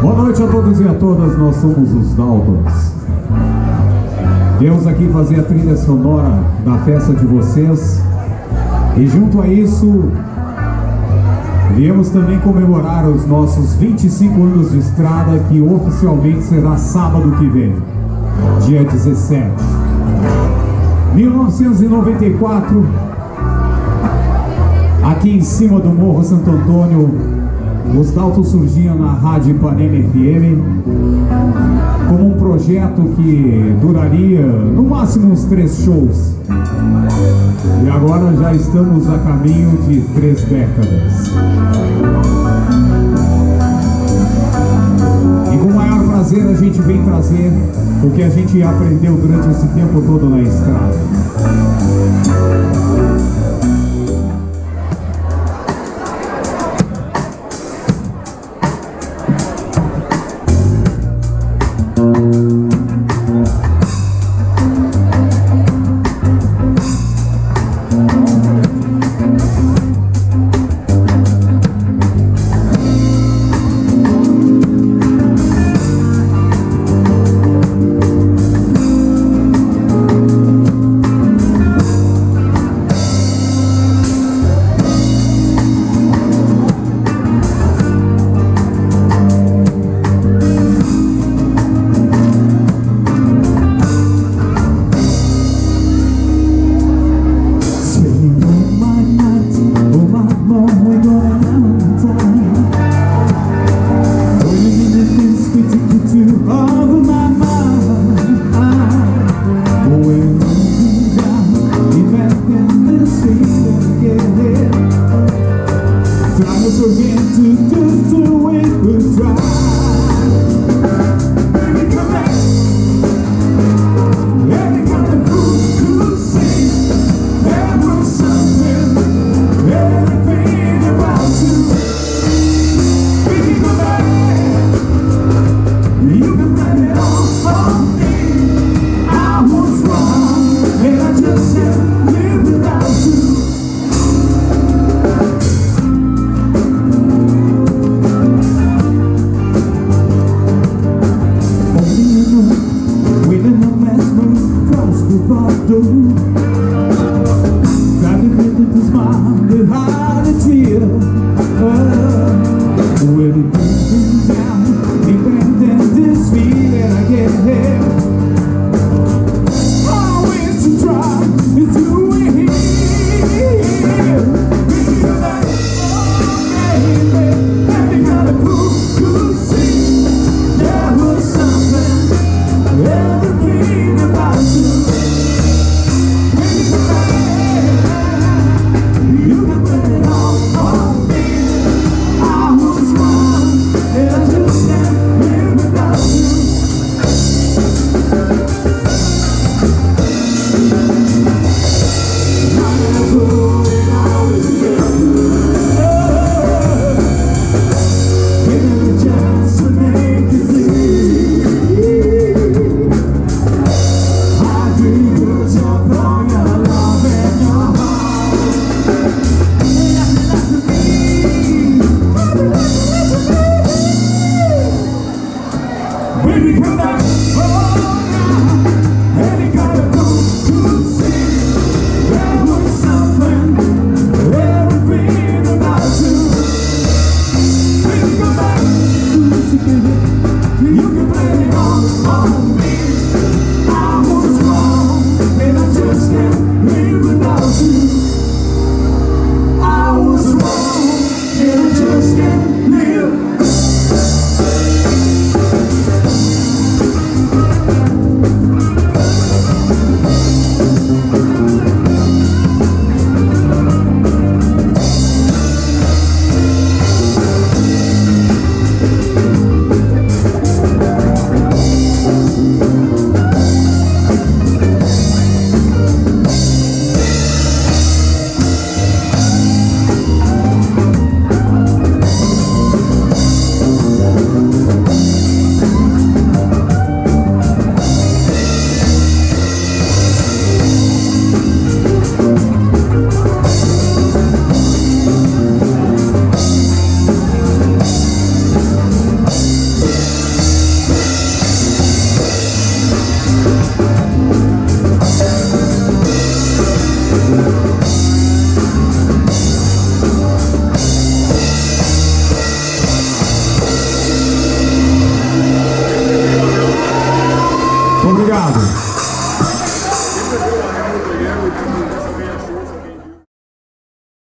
Boa noite a todos e a todas, nós somos os Daltons. Viemos aqui fazer a trilha sonora da festa de vocês e junto a isso viemos também comemorar os nossos 25 anos de estrada, que oficialmente será sábado que vem, dia 17. 1994, aqui em cima do Morro Santo Antônio, os Daltons surgiam na Rádio Ipanema FM como um projeto que duraria no máximo uns 3 shows. E agora já estamos a caminho de 3 décadas. E com o maior prazer a gente vem trazer o que a gente aprendeu durante esse tempo todo na estrada. Obrigado.